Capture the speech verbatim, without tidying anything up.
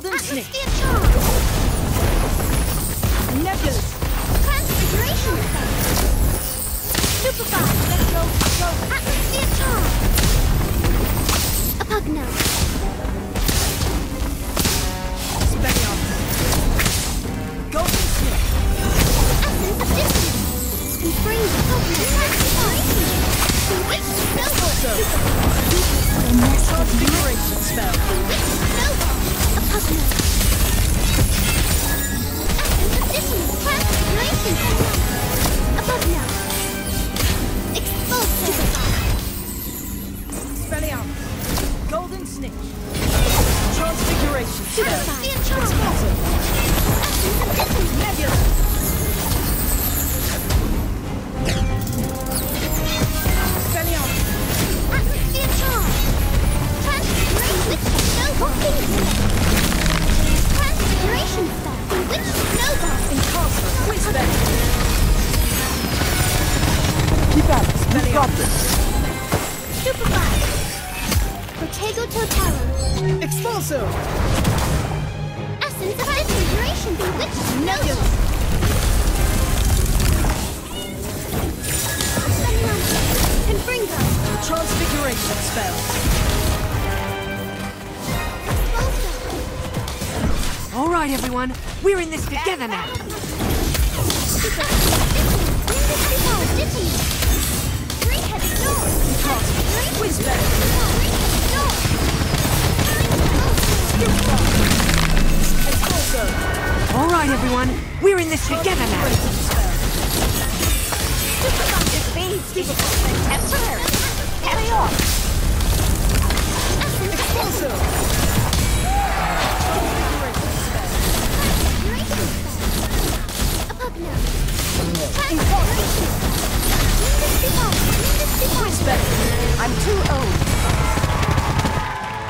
Golden Snake. Atmosphere charm. Nebulous. Transfiguration spell. Superfly. Let's go. Go. Atmosphere charm. Apugno. Spelliarmus. Golden Snake. Essence of distance. Confringo. Transfiguration. Bewitched snowball. Transfiguration spell. Bewitched snowball. Apugno. Essence of dissonance. Transfiguration spell. Apugno. Expulso. Spelliarmus. Golden Snake. Transfiguration spell. Atmosphere charm. Expulso. Essence of dissonance. Nebulous. Spelliarmus. Atmosphere charm. Transfiguration snowball. Transfiguration spell. Bewitched snowball. Encaster. Whisper. Keep at it. We've got this. Superfly. Protego Totaro. Expulso. Essence of Transfiguration. Bewitched snowball. Confringo. Transfiguration spell. All right, everyone. We're in this together now. Three-headed door. Whisper. Three-headed door. Expulso. All right, everyone. We're in this together now. Temporary. Carry on. Expulso. Whisper. I'm too old.